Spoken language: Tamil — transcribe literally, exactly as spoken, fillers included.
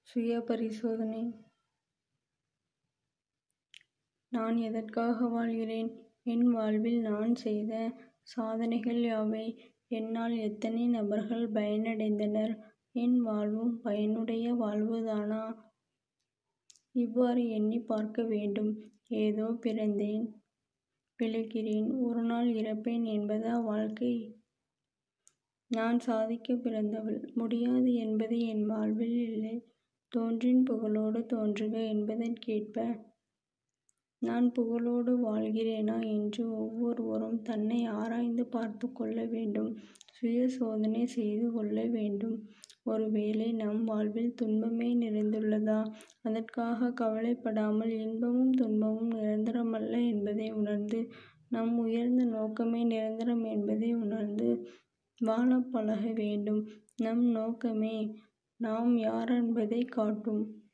சுய பரிசோதனை. நான் எதற்காக வாழ்கிறேன்? என் வாழ்வில் நான் செய்த சாதனைகள் யாவை? என்னால் எத்தனை நபர்கள் பயனடைந்தனர்? என் வாழ்வும் பயனுடைய வாழ்வுதானா? இவ்வாறு எண்ணி பார்க்க வேண்டும். ஏதோ பிறந்தேன், பிழைக்கிறேன், ஒரு நாள் இறப்பேன் என்பதா வாழ்க்கை? நான் சாதிக்க பிறந்தவள், முடியாது என்பது என் வாழ்வில் இல்லை. தோன்றின் புகழோடு தோன்றுக என்பதற்கேற்ப நான் புகழோடு வாழ்கிறேனா என்று ஒவ்வொருவரும் தன்னை ஆராய்ந்து பார்த்து கொள்ள வேண்டும். சுய சோதனை செய்து கொள்ள வேண்டும். ஒருவேளை நம் வாழ்வில் துன்பமே நிறைந்துள்ளதா? அதற்காக கவலைப்படாமல் இன்பமும் துன்பமும் நிரந்தரமல்ல என்பதை உணர்ந்து, நம் உயர்ந்த நோக்கமே நிரந்தரம் என்பதை உணர்ந்து வாழப் பழக வேண்டும். நம் நோக்கமே நாம் யாரென்பதை காட்டும்.